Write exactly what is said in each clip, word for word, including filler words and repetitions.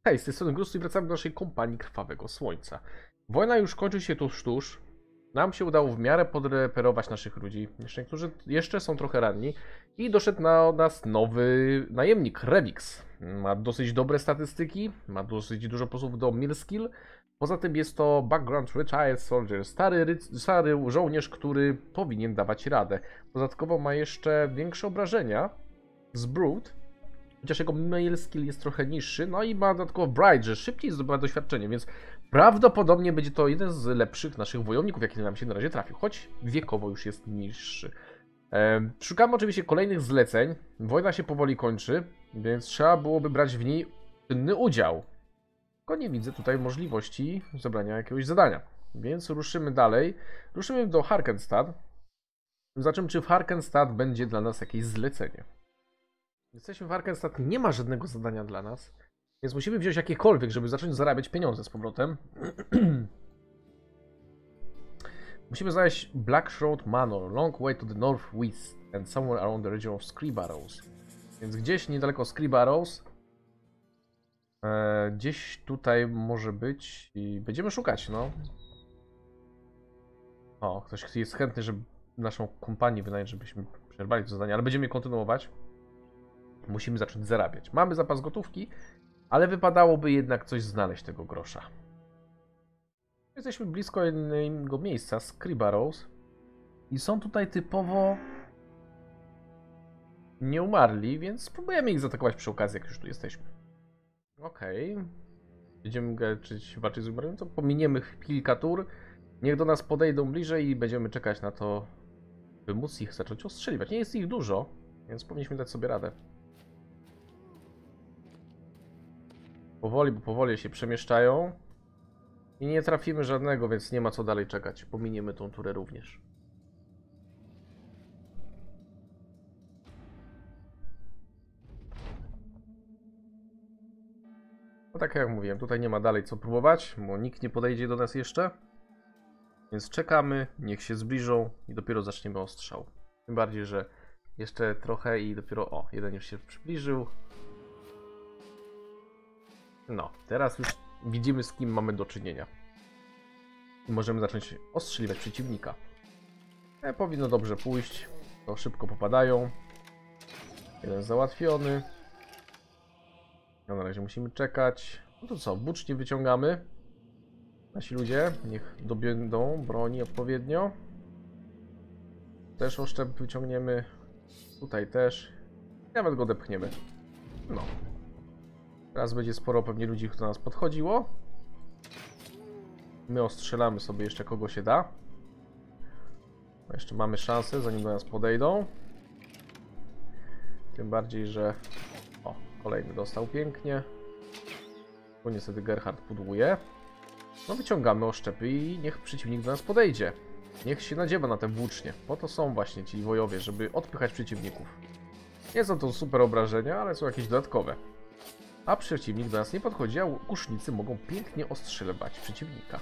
Hej, z tej strony Grus i wracamy do naszej kompanii Krwawego Słońca. Wojna już kończy się tuż, tuż. Nam się udało w miarę podreperować naszych ludzi. Jeszcze niektórzy jeszcze są trochę ranni. I doszedł na nas nowy najemnik, Revix. Ma dosyć dobre statystyki, ma dosyć dużo posłów do mill skill. Poza tym jest to background retired soldier, stary, ry- stary żołnierz, który powinien dawać radę. Dodatkowo ma jeszcze większe obrażenia z Brood. Chociaż jego mail skill jest trochę niższy, no i ma dodatkowo Bright, że szybciej zdobywa doświadczenie, więc prawdopodobnie będzie to jeden z lepszych naszych wojowników, jaki nam się na razie trafił, choć wiekowo już jest niższy. Ehm, szukamy oczywiście kolejnych zleceń, wojna się powoli kończy, więc trzeba byłoby brać w niej czynny udział. Tylko nie widzę tutaj możliwości zebrania jakiegoś zadania, więc ruszymy dalej. Ruszymy do Harkenstad. Zobaczymy, czy w Harkenstad będzie dla nas jakieś zlecenie. Jesteśmy w Harkenstad, nie ma żadnego zadania dla nas, więc musimy wziąć jakiekolwiek, żeby zacząć zarabiać pieniądze z powrotem. Musimy znaleźć Blackshroud Manor, long way to the northwest and somewhere around the region of Scree Barrows. Więc gdzieś niedaleko Scree Barrows, e, gdzieś tutaj może być i będziemy szukać, no. O, ktoś jest chętny, żeby naszą kompanię wynająć, żebyśmy przerwali to zadanie, ale będziemy kontynuować. Musimy zacząć zarabiać. Mamy zapas gotówki, ale wypadałoby jednak coś znaleźć tego grosza. Jesteśmy blisko innego miejsca, Scree Barrows. I są tutaj typowo nieumarli, więc spróbujemy ich zaatakować przy okazji, jak już tu jesteśmy. Okej. Okay. Będziemy walczyć, walczyć z umarłymi, to pominiemy kilka tur. Niech do nas podejdą bliżej i będziemy czekać na to, by móc ich zacząć ostrzeliwać. Nie jest ich dużo, więc powinniśmy dać sobie radę. Powoli, bo powoli się przemieszczają. I nie trafimy żadnego, więc nie ma co dalej czekać. Pominiemy tą turę również. No tak jak mówiłem, tutaj nie ma dalej co próbować, bo nikt nie podejdzie do nas jeszcze. Więc czekamy, niech się zbliżą i dopiero zaczniemy ostrzał. Tym bardziej, że jeszcze trochę i dopiero... O, jeden już się przybliżył. No, teraz już widzimy, z kim mamy do czynienia. I możemy zacząć ostrzeliwać przeciwnika. E, powinno dobrze pójść. To szybko popadają. Jeden załatwiony. No, na razie musimy czekać. No to co, włócznie wyciągamy. Nasi ludzie niech dobędą broni odpowiednio. Też oszczep wyciągniemy. Tutaj też. Nawet go depchniemy. No. Teraz będzie sporo pewnie ludzi, kto do nas podchodziło. My ostrzelamy sobie jeszcze kogo się da. Jeszcze mamy szansę, zanim do nas podejdą. Tym bardziej, że... O, kolejny dostał pięknie. Bo niestety Gerhard pudłuje. No wyciągamy oszczepy i niech przeciwnik do nas podejdzie. Niech się nadziewa na te włócznie. Po to są właśnie ci wojowie, żeby odpychać przeciwników. Nie są to super obrażenia, ale są jakieś dodatkowe. A przeciwnik do nas nie podchodzi, a kusznicy mogą pięknie ostrzeliwać przeciwnika.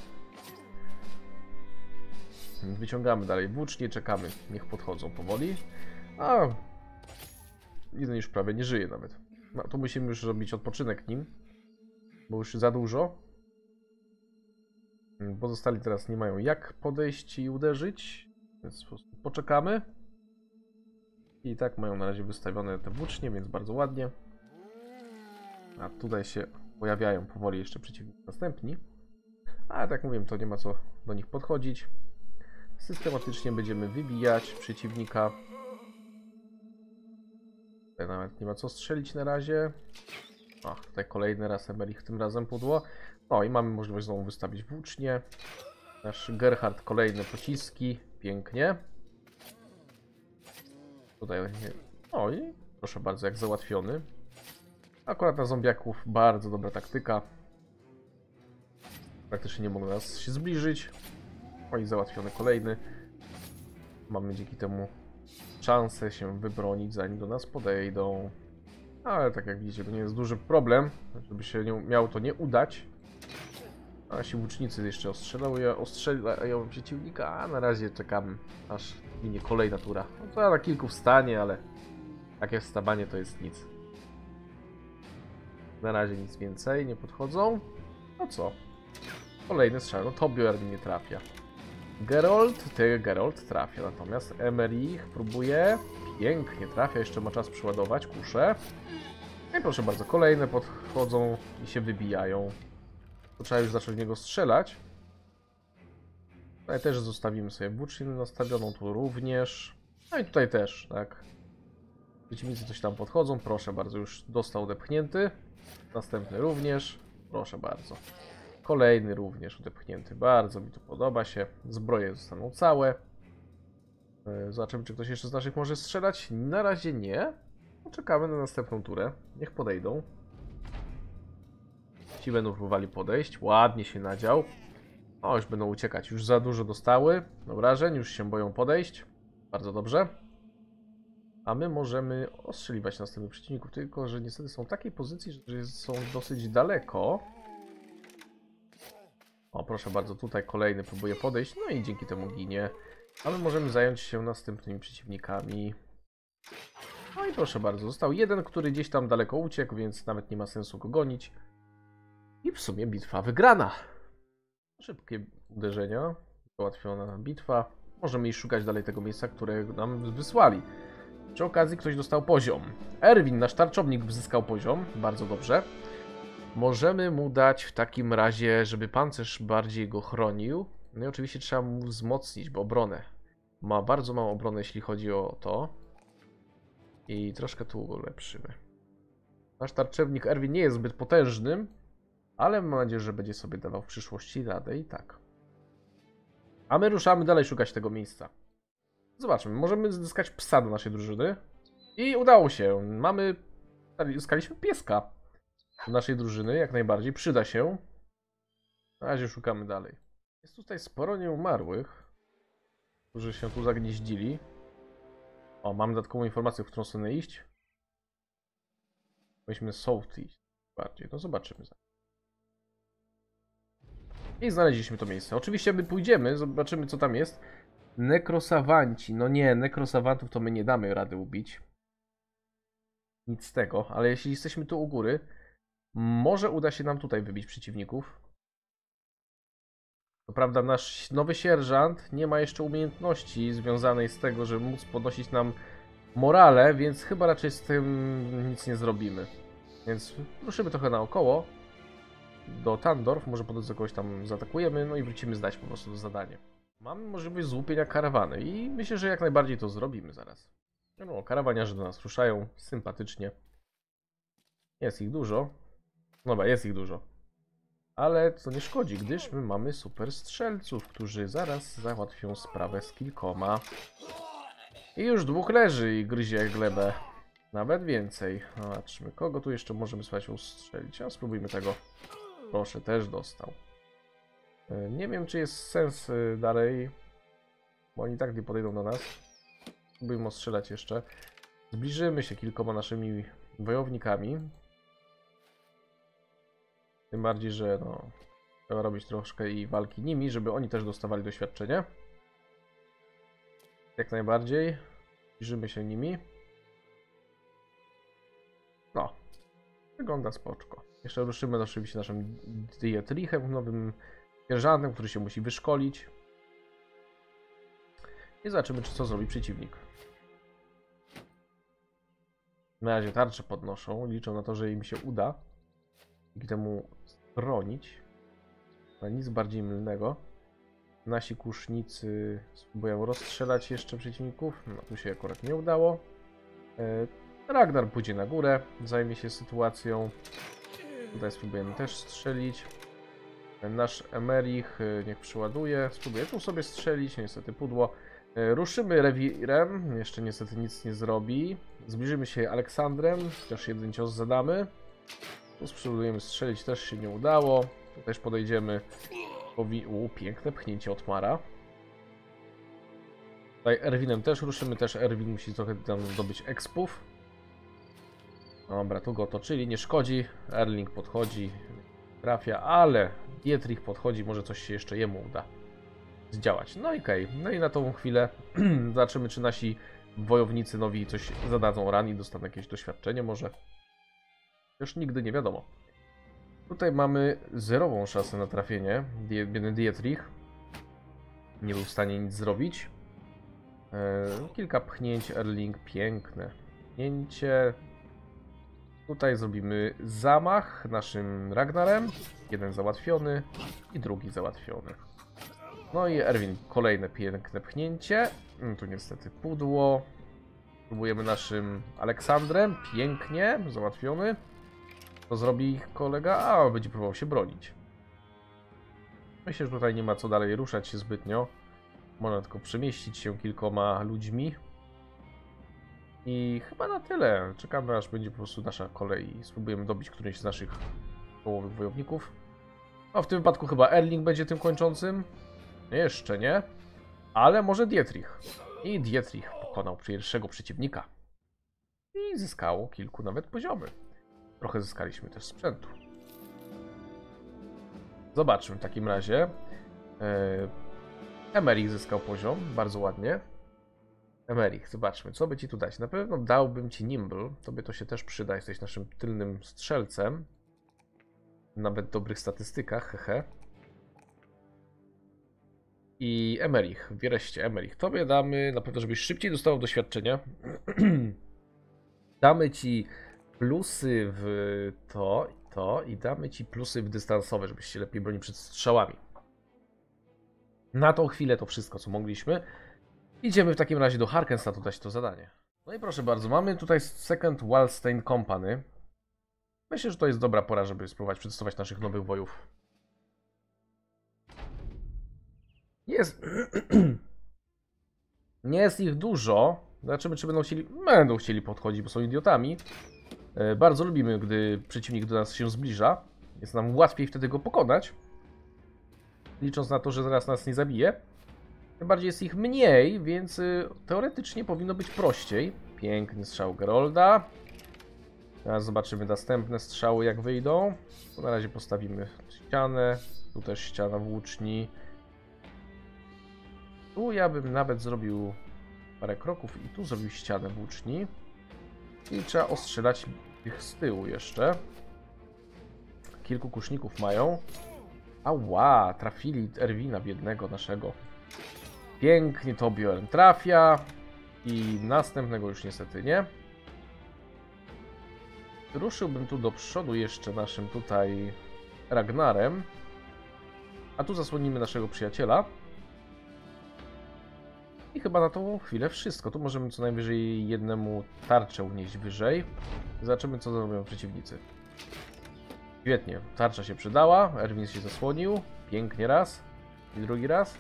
Wyciągamy dalej włócznie, czekamy, niech podchodzą powoli. A jeden już prawie nie żyje nawet. No to musimy już zrobić odpoczynek nim, bo już za dużo. Pozostali teraz nie mają jak podejść i uderzyć, więc po prostu poczekamy. I tak mają na razie wystawione te włócznie, więc bardzo ładnie. A tutaj się pojawiają powoli jeszcze przeciwnicy następni. Ale tak mówię, to nie ma co do nich podchodzić. Systematycznie będziemy wybijać przeciwnika. Tutaj nawet nie ma co strzelić na razie. Ach, tutaj kolejny raz Emerich tym razem pudło. No i mamy możliwość znowu wystawić włócznie. Nasz Gerhard kolejne pociski. Pięknie. Tutaj... O i proszę bardzo, jak załatwiony. Akurat na zombiaków bardzo dobra taktyka. Praktycznie nie mogą nas się zbliżyć. O i załatwiony kolejny. Mamy dzięki temu szansę się wybronić, zanim do nas podejdą. Ale tak jak widzicie, to nie jest duży problem, żeby się nie, miało to nie udać. A nasi łucznicy jeszcze ostrzelają, ostrzelają przeciwnika, a na razie czekamy, aż minie kolejna tura. No to na kilku wstanie, ale takie wstawanie to jest nic. Na razie nic więcej, nie podchodzą. No co? Kolejny strzał, no to Bjorn nie trafia. Gerold, ty Gerold trafia, natomiast Emerich próbuje. Pięknie trafia, jeszcze ma czas przyładować kuszę. No i proszę bardzo, kolejne podchodzą i się wybijają. To trzeba już zacząć w niego strzelać. Tutaj też zostawimy sobie włócznię nastawioną, tu również. No i tutaj też, tak. Przeciwnicy coś tam podchodzą, proszę bardzo, już dostał odepchnięty. Następny również, proszę bardzo. Kolejny również odepchnięty, bardzo mi to podoba się. Zbroje zostaną całe. Zobaczymy, czy ktoś jeszcze z naszych może strzelać. Na razie nie. Czekamy na następną turę, niech podejdą. Ci będą próbowali podejść, ładnie się nadział. O, już będą uciekać, już za dużo dostały obrażeń, już się boją podejść. Bardzo dobrze. A my możemy ostrzeliwać następnych przeciwników, tylko że niestety są w takiej pozycji, że są dosyć daleko. O, proszę bardzo, tutaj kolejny próbuje podejść, no i dzięki temu ginie. A my możemy zająć się następnymi przeciwnikami. No i proszę bardzo, został jeden, który gdzieś tam daleko uciekł, więc nawet nie ma sensu go gonić. I w sumie bitwa wygrana. Szybkie uderzenia, załatwiona bitwa. Możemy iść szukać dalej tego miejsca, które nam wysłali. Przy okazji ktoś dostał poziom. Erwin, nasz tarczownik, zyskał poziom. Bardzo dobrze. Możemy mu dać w takim razie, żeby pancerz bardziej go chronił. No i oczywiście trzeba mu wzmocnić, bo obronę. Ma bardzo małą obronę, jeśli chodzi o to. I troszkę tu ulepszymy. Nasz tarczownik Erwin nie jest zbyt potężnym, ale mam nadzieję, że będzie sobie dawał w przyszłości radę i tak. A my ruszamy dalej szukać tego miejsca. Zobaczmy, możemy zyskać psa do naszej drużyny. I udało się. Mamy... Zyskaliśmy pieska do naszej drużyny, jak najbardziej. Przyda się. Na razie szukamy dalej. Jest tutaj sporo nieumarłych, którzy się tu zagnieździli. O, mamy dodatkową informację, w którą stronę iść. Weźmy South iść bardziej. No zobaczymy. I znaleźliśmy to miejsce. Oczywiście my pójdziemy, zobaczymy co tam jest. Nekrosawanci. No nie, nekrosawantów to my nie damy rady ubić. Nic z tego, ale jeśli jesteśmy tu u góry, może uda się nam tutaj wybić przeciwników. To prawda, nasz nowy sierżant nie ma jeszcze umiejętności związanej z tego, żeby móc podnosić nam morale, więc chyba raczej z tym nic nie zrobimy. Więc ruszymy trochę naokoło do Tandorf, może po drodze kogoś tam zaatakujemy, no i wrócimy zdać po prostu to zadanie. Mamy możliwość złupienia karawany i myślę, że jak najbardziej to zrobimy zaraz. No, karawaniarze do nas ruszają, sympatycznie. Jest ich dużo. Dobra, jest ich dużo. Ale to nie szkodzi, gdyż my mamy super strzelców, którzy zaraz załatwią sprawę z kilkoma. I już dwóch leży i gryzie glebę. Nawet więcej. Zobaczmy, kogo tu jeszcze możemy słuchać ustrzelić. A spróbujmy tego. Proszę, też dostał. Nie wiem, czy jest sens dalej, bo oni tak nie podejdą do nas. Spróbujmy ostrzelać jeszcze. Zbliżymy się kilkoma naszymi wojownikami. Tym bardziej, że no, trzeba robić troszkę i walki nimi, żeby oni też dostawali doświadczenie. Jak najbardziej. Zbliżymy się nimi. No. Wygląda spoczko. Jeszcze ruszymy oczywiście naszym Dietrichem, nowym sierżantem, który się musi wyszkolić. I zobaczymy, czy co zrobi przeciwnik. Na razie tarcze podnoszą. Liczą na to, że im się uda dzięki temu bronić. Ale nic bardziej mylnego. Nasi kusznicy spróbują rozstrzelać jeszcze przeciwników. No tu się akurat nie udało. Ragnar pójdzie na górę, zajmie się sytuacją. Tutaj spróbujemy też strzelić. Nasz Emerich niech przyładuje. Spróbuję tu sobie strzelić, niestety pudło. Ruszymy rewirem, jeszcze niestety nic nie zrobi. Zbliżymy się Aleksandrem, chociaż jeden cios zadamy. Tu spróbujemy strzelić, też się nie udało. Tu też podejdziemy. U, piękne pchnięcie od Mara. Tutaj Erwinem też ruszymy, też Erwin musi trochę tam zdobyć expów. Dobra, tu go otoczyli, nie szkodzi. Erling podchodzi, trafia, ale Dietrich podchodzi, może coś się jeszcze jemu uda zdziałać. No i okej, okay. No i na tą chwilę zobaczymy, czy nasi wojownicy nowi coś zadadzą ran i dostaną jakieś doświadczenie może. Już nigdy nie wiadomo. Tutaj mamy zerową szansę na trafienie. Biedny Dietrich nie był w stanie nic zrobić. Eee, kilka pchnięć, Erling, piękne pchnięcie. Tutaj zrobimy zamach naszym Ragnarem. Jeden załatwiony i drugi załatwiony. No i Erwin, kolejne piękne pchnięcie. Tu niestety pudło. Próbujemy naszym Aleksandrem. Pięknie, załatwiony. To zrobi kolega, a będzie próbował się bronić. Myślę, że tutaj nie ma co dalej ruszać się zbytnio. Można tylko przemieścić się kilkoma ludźmi. I chyba na tyle. Czekamy, aż będzie po prostu nasza kolej. Spróbujemy dobić któryś z naszych połowych wojowników. No w tym wypadku chyba Erling będzie tym kończącym. Jeszcze nie. Ale może Dietrich. I Dietrich pokonał pierwszego przeciwnika. I zyskało kilku nawet poziomy. Trochę zyskaliśmy też sprzętu. Zobaczmy w takim razie. Emerich zyskał poziom. Bardzo ładnie. Emerich, zobaczmy, co by ci tu dać. Na pewno dałbym ci Nimble. Tobie to się też przyda. Jesteś naszym tylnym strzelcem. Nawet w dobrych statystykach, hehe. I Emerich, wreszcie Emerich. Tobie damy, na pewno żebyś szybciej dostał doświadczenia. Damy ci plusy w to i to i damy ci plusy w dystansowe, żebyś się lepiej bronił przed strzałami. Na tą chwilę to wszystko, co mogliśmy. Idziemy w takim razie do Harkenstatu dać to zadanie. No i proszę bardzo, mamy tutaj Second Wallstein Company. Myślę, że to jest dobra pora, żeby spróbować przedstawiać naszych nowych wojów. Jest... Nie jest ich dużo. Zobaczymy, czy będą chcieli... Będą chcieli podchodzić, bo są idiotami. Bardzo lubimy, gdy przeciwnik do nas się zbliża. Jest nam łatwiej wtedy go pokonać. Licząc na to, że zaraz nas nie zabije. Tym bardziej jest ich mniej, więc teoretycznie powinno być prościej. Piękny strzał Gerolda. Teraz zobaczymy następne strzały, jak wyjdą. To na razie postawimy ścianę. Tu też ściana włóczni. Tu ja bym nawet zrobił parę kroków i tu zrobił ścianę włóczni. I trzeba ostrzelać ich z tyłu jeszcze. Kilku kuszników mają. Ała, trafili Erwina biednego naszego. Pięknie to Bjorn trafia. I następnego już niestety nie. Ruszyłbym tu do przodu jeszcze naszym tutaj Ragnarem. A tu zasłonimy naszego przyjaciela. I chyba na tą chwilę wszystko. Tu możemy co najwyżej jednemu tarczę unieść wyżej. Zobaczymy, co zrobią przeciwnicy. Świetnie, tarcza się przydała. Erwin się zasłonił. Pięknie raz. I drugi raz.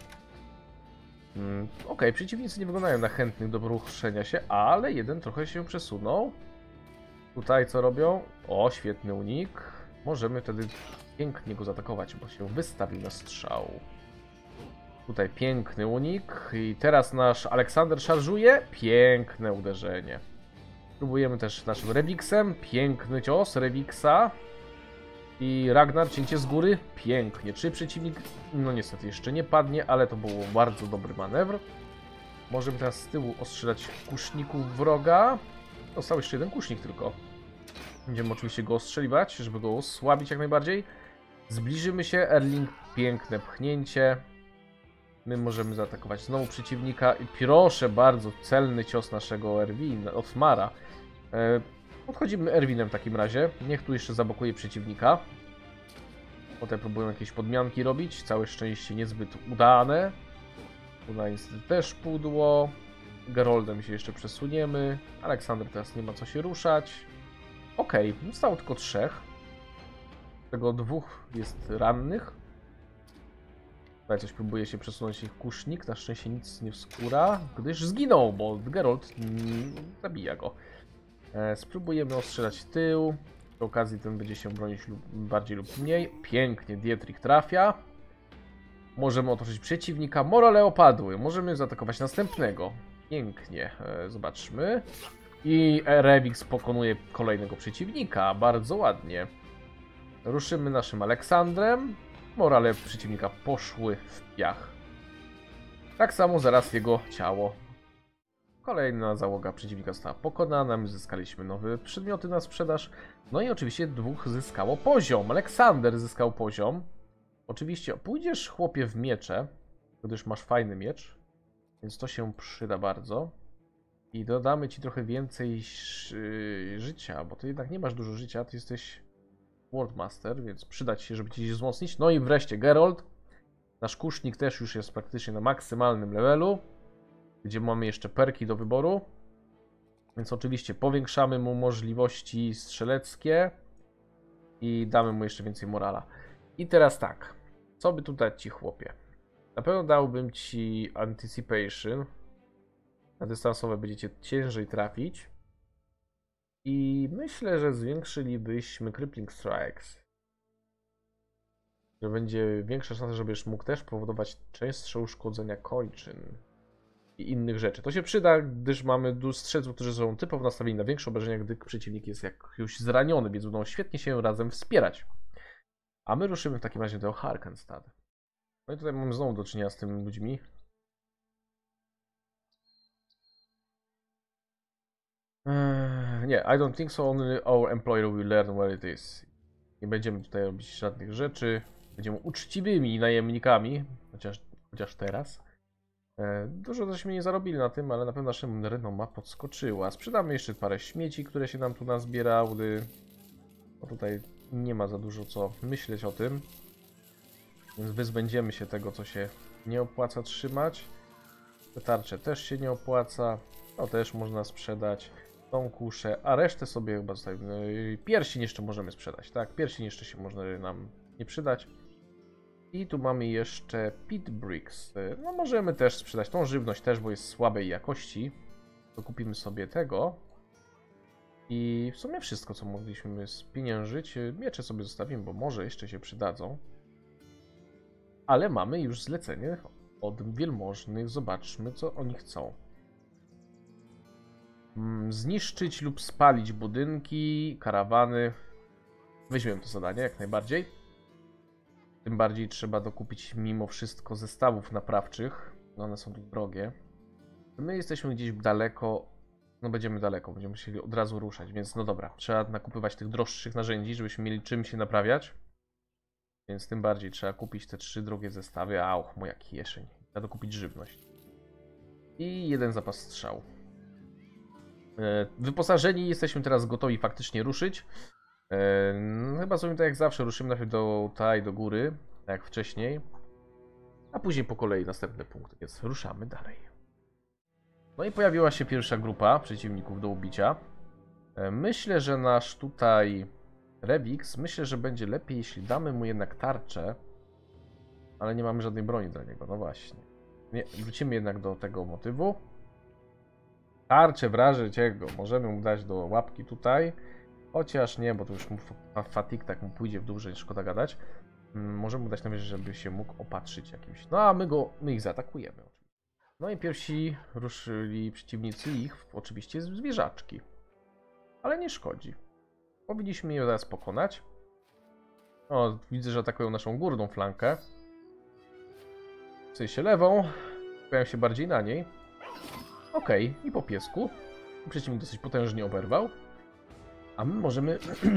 Hmm, ok, przeciwnicy nie wyglądają na chętnych do ruszenia się, ale jeden trochę się przesunął. Tutaj co robią? O, świetny unik. Możemy wtedy pięknie go zaatakować, bo się wystawił na strzał. Tutaj piękny unik. I teraz nasz Aleksander szarżuje. Piękne uderzenie. Próbujemy też naszym Rewiksem. Piękny cios Rewiksa. I Ragnar, cięcie z góry. Pięknie. Czy przeciwnik? No niestety jeszcze nie padnie, ale to był bardzo dobry manewr. Możemy teraz z tyłu ostrzelać kuszników wroga. Został jeszcze jeden kusznik tylko. Będziemy oczywiście go ostrzeliwać, żeby go osłabić jak najbardziej. Zbliżymy się. Erling, piękne pchnięcie. My możemy zaatakować znowu przeciwnika. I proszę bardzo, celny cios naszego Erwina, Otmara. E, podchodzimy Erwinem w takim razie. Niech tu jeszcze zablokuje przeciwnika. Potem próbują jakieś podmianki robić. Całe szczęście niezbyt udane. Tutaj niestety też pudło. Geroldem się jeszcze przesuniemy. Aleksander teraz nie ma co się ruszać. Ok, zostało tylko trzech. Z tego dwóch jest rannych. Tutaj coś próbuje się przesunąć ich kusznik. Na szczęście nic nie wskóra, gdyż zginął, bo Gerold mm, zabija go. E, spróbujemy ostrzelać tył. Przy okazji ten będzie się bronić lub, bardziej lub mniej. Pięknie Dietrich trafia. Możemy otoczyć przeciwnika. Morale opadły. Możemy zaatakować następnego. Pięknie. E, zobaczmy. I Rewiks pokonuje kolejnego przeciwnika. Bardzo ładnie. Ruszymy naszym Aleksandrem. Morale przeciwnika poszły w piach. Tak samo zaraz jego ciało. Kolejna załoga przeciwnika została pokonana, my zyskaliśmy nowe przedmioty na sprzedaż. No i oczywiście dwóch zyskało poziom. Aleksander zyskał poziom. Oczywiście pójdziesz, chłopie, w miecze, gdyż masz fajny miecz, więc to się przyda bardzo. I dodamy ci trochę więcej yy, życia, bo ty jednak nie masz dużo życia, ty jesteś Wardmaster, więc przyda ci się, żeby ci się wzmocnić. No i wreszcie Geralt. Nasz kusznik też już jest praktycznie na maksymalnym levelu, gdzie mamy jeszcze perki do wyboru. Więc oczywiście powiększamy mu możliwości strzeleckie i damy mu jeszcze więcej morala. I teraz tak, co by tu dać ci, chłopie? Na pewno dałbym ci Anticipation. Na dystansowe będziecie ciężej trafić. I myślę, że zwiększylibyśmy Crippling Strikes. Że będzie większa szansa, żebyś mógł też powodować częstsze uszkodzenia kończyn i innych rzeczy. To się przyda, gdyż mamy strzelców, którzy są typowo nastawieni na większe obrażenia, gdy przeciwnik jest jakoś zraniony, więc będą świetnie się razem wspierać. A my ruszymy w takim razie do Harkenstad. No i tutaj mamy znowu do czynienia z tymi ludźmi. Eee, nie, I don't think so, only our employer will learn where it is. Nie będziemy tutaj robić żadnych rzeczy. Będziemy uczciwymi najemnikami, chociaż, chociaż teraz. Eee, dużo żeśmy nie zarobili na tym, ale na pewno naszym renoma podskoczyła. Sprzedamy jeszcze parę śmieci, które się nam tu nazbierały. Bo tutaj nie ma za dużo co myśleć o tym. Więc wyzbędziemy się tego, co się nie opłaca trzymać. Te tarcze też się nie opłaca. To też można sprzedać. Tą kuszę, a resztę sobie chyba zostawimy. Pierścień jeszcze możemy sprzedać, tak? Pierścień jeszcze się może nam nie przydać. I tu mamy jeszcze Pit Bricks. No możemy też sprzedać tą żywność też, bo jest słabej jakości. To kupimy sobie tego. I w sumie wszystko, co mogliśmy spieniężyć. Miecze sobie zostawimy, bo może jeszcze się przydadzą. Ale mamy już zlecenie od wielmożnych. Zobaczmy, co oni chcą. Zniszczyć lub spalić budynki, karawany. Weźmiemy to zadanie jak najbardziej. Tym bardziej trzeba dokupić mimo wszystko zestawów naprawczych. No one są tu drogie. My jesteśmy gdzieś daleko. No będziemy daleko, będziemy musieli od razu ruszać, więc no dobra. Trzeba nakupywać tych droższych narzędzi, żebyśmy mieli czym się naprawiać. Więc tym bardziej trzeba kupić te trzy drogie zestawy. Auch, moja kieszeń. Trzeba dokupić żywność. I jeden zapas strzał. Wyposażeni jesteśmy teraz gotowi faktycznie ruszyć. No, chyba sobie tak jak zawsze ruszymy najpierw do tutaj, do góry, tak jak wcześniej. A później po kolei następne punkty, więc ruszamy dalej. No i pojawiła się pierwsza grupa przeciwników do ubicia. Myślę, że nasz tutaj Revix, myślę, że będzie lepiej, jeśli damy mu jednak tarczę. Ale nie mamy żadnej broni dla niego, no właśnie. Nie, wrócimy jednak do tego motywu. Tarczę w razie czego możemy mu dać do łapki tutaj. Chociaż nie, bo to już mu fatig tak mu pójdzie w dół, że szkoda gadać. Możemy mu dać na wierzę, żeby się mógł opatrzyć jakimś. No a my go, my ich zaatakujemy. No i pierwsi ruszyli przeciwnicy ich, oczywiście zwierzaczki. Ale nie szkodzi. Powinniśmy je zaraz pokonać. O, widzę, że atakują naszą górną flankę. W sensie lewą. Skupiają się bardziej na niej. Okej, okay. I po piesku. Przeciwnik dosyć potężnie oberwał. A my możemy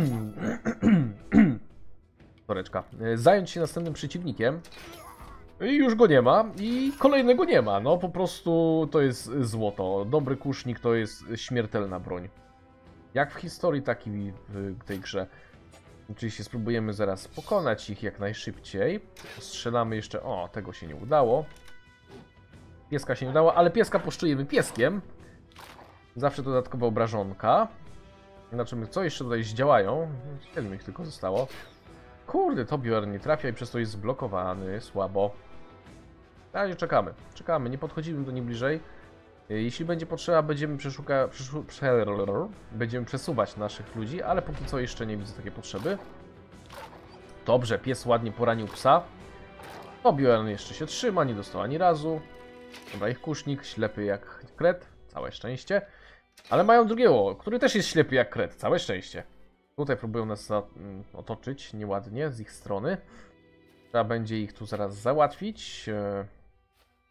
Toreczka. zająć się następnym przeciwnikiem. I już go nie ma. I kolejnego nie ma. No po prostu to jest złoto. Dobry kusznik to jest śmiertelna broń. Jak w historii, tak i w tej grze. Oczywiście spróbujemy zaraz pokonać ich jak najszybciej. Strzelamy jeszcze... O, tego się nie udało. Pieska się nie udało, ale pieska poszczujemy pieskiem. Zawsze dodatkowa obrażonka. Zobaczymy, co jeszcze tutaj zdziałają. Siedmiu ich tylko zostało. Kurde, Tobior nie trafia i przez to jest zblokowany. Słabo. Na razie czekamy. Czekamy, nie podchodzimy do niej bliżej. Jeśli będzie potrzeba, będziemy przeszuka... Przeszu... Będziemy przesuwać naszych ludzi, ale póki co jeszcze nie widzę takiej potrzeby. Dobrze, pies ładnie poranił psa. Tobior jeszcze się trzyma, nie dostał ani razu. Dobra, ich kusznik, ślepy jak kret. Całe szczęście. Ale mają drugiego, który też jest ślepy jak kret. Całe szczęście. Tutaj próbują nas otoczyć nieładnie z ich strony. Trzeba będzie ich tu zaraz załatwić.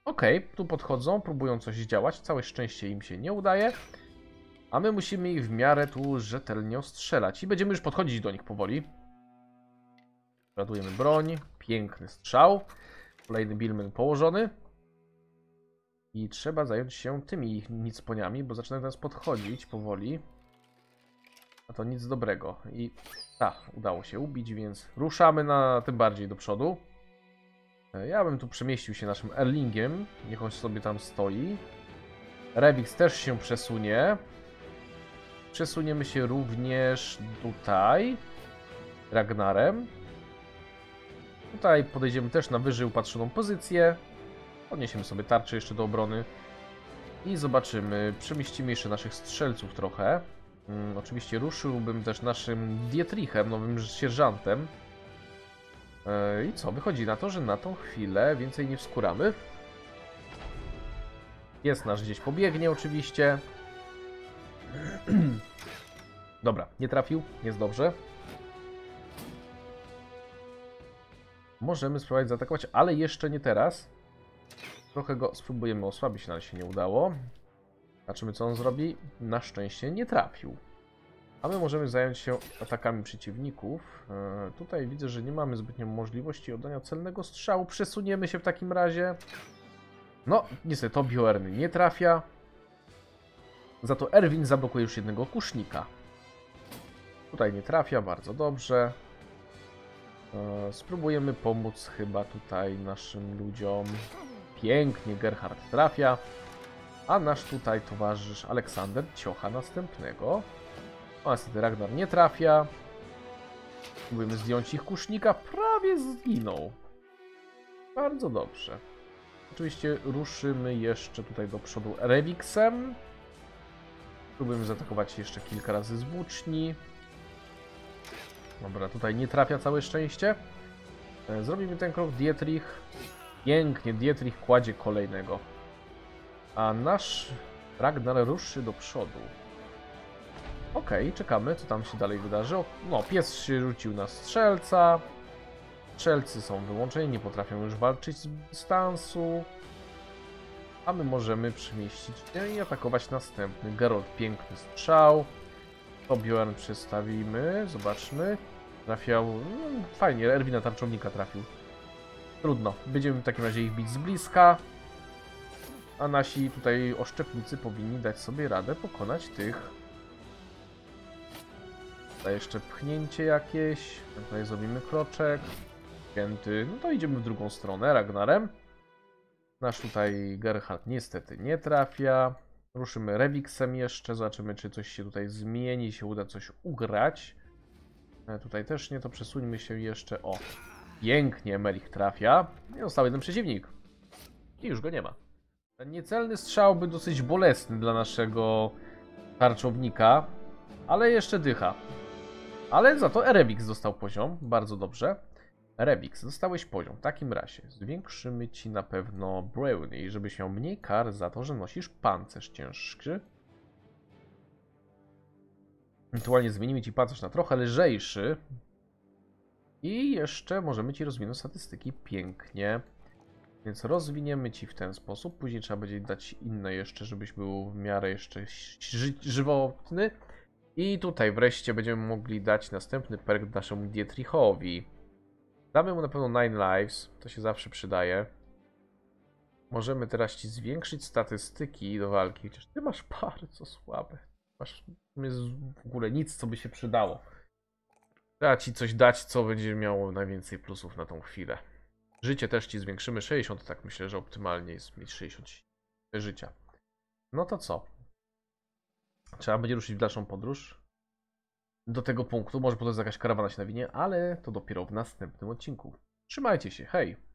Okej, okay, tu podchodzą, próbują coś działać. Całe szczęście im się nie udaje. A my musimy ich w miarę tu rzetelnie ostrzelać. I będziemy już podchodzić do nich powoli. Ładujemy broń. Piękny strzał. Kolejny Billman położony. I trzeba zająć się tymi nicponiami, bo zaczynają do nas podchodzić powoli. A to nic dobrego. I tak, udało się ubić, więc ruszamy na tym bardziej do przodu. Ja bym tu przemieścił się naszym Erlingiem. Niech on sobie tam stoi. Revix też się przesunie. Przesuniemy się również tutaj. Ragnarem. Tutaj podejdziemy też na wyżej upatrzoną pozycję. Podniesiemy sobie tarczę jeszcze do obrony. I zobaczymy. Przemieścimy jeszcze naszych strzelców trochę. Hmm, oczywiście ruszyłbym też naszym Dietrichem, nowym sierżantem. Yy, I co? Wychodzi na to, że na tą chwilę więcej nie wskuramy. Jest nasz gdzieś pobiegnie oczywiście. Dobra, nie trafił. Jest dobrze. Możemy spróbować zaatakować, ale jeszcze nie teraz. Trochę go spróbujemy osłabić, ale się nie udało. Zobaczymy, co on zrobi. Na szczęście nie trafił. A my możemy zająć się atakami przeciwników. Eee, tutaj widzę, że nie mamy zbytnio możliwości oddania celnego strzału. Przesuniemy się w takim razie. No, niestety to Bjorn nie trafia. Za to Erwin zablokuje już jednego kusznika. Tutaj nie trafia, bardzo dobrze. Eee, spróbujemy pomóc chyba tutaj naszym ludziom. Pięknie, Gerhard trafia. A nasz tutaj towarzysz Aleksander ciocha następnego. O, niestety Ragnar nie trafia. Spróbujemy zdjąć ich kusznika. Prawie zginął. Bardzo dobrze. Oczywiście ruszymy jeszcze tutaj do przodu Revixem. Spróbujemy zaatakować jeszcze kilka razy z włóczni. Dobra, tutaj nie trafia, całe szczęście. Zrobimy ten krok. Dietrich. Pięknie, Dietrich kładzie kolejnego. A nasz Ragnar ruszy do przodu. Okej, okay, czekamy, co tam się dalej wydarzy. O, no, pies się rzucił na strzelca. Strzelcy są wyłączeni, nie potrafią już walczyć z dystansu. A my możemy przemieścić się i atakować następny. Geralt, piękny strzał. To Bjorn przestawimy, zobaczmy. Trafiał, no, fajnie, Erwina tarczownika trafił. Trudno, będziemy w takim razie ich bić z bliska. A nasi tutaj oszczepnicy powinni dać sobie radę pokonać tych. Tutaj jeszcze pchnięcie jakieś. Tutaj zrobimy kroczek. Święty. No to idziemy w drugą stronę, Ragnarem. Nasz tutaj Gerhard niestety nie trafia. Ruszymy Revixem jeszcze. Zobaczymy, czy coś się tutaj zmieni, się uda coś ugrać. Tutaj też nie, to przesuńmy się jeszcze. O, pięknie, Melich trafia. I został jeden przeciwnik. I już go nie ma. Ten niecelny strzał był dosyć bolesny dla naszego tarczownika, ale jeszcze dycha. Ale za to Revix dostał poziom, bardzo dobrze. Revix, dostałeś poziom. W takim razie zwiększymy ci na pewno Brownie, żebyś miał mniej kar za to, że nosisz pancerz cięższy. Ewentualnie zmienimy ci pancerz na trochę lżejszy. I jeszcze możemy ci rozwinąć statystyki pięknie. Więc rozwiniemy ci w ten sposób. Później trzeba będzie dać inne jeszcze, żebyś był w miarę jeszcze ży żywotny. I tutaj wreszcie będziemy mogli dać następny perk naszemu Dietrichowi. Damy mu na pewno nine lives, to się zawsze przydaje. Możemy teraz ci zwiększyć statystyki do walki, chociaż ty masz bardzo słabe. Masz w ogóle nic, co by się przydało. Trzeba ci coś dać, co będzie miało najwięcej plusów na tą chwilę. Życie też ci zwiększymy, sześćdziesiąt, tak myślę, że optymalnie jest mieć sześćdziesiąt życia. No to co? Trzeba będzie ruszyć w dalszą podróż do tego punktu. Może potem jest jakaś karawana się nawinie, ale to dopiero w następnym odcinku. Trzymajcie się, hej!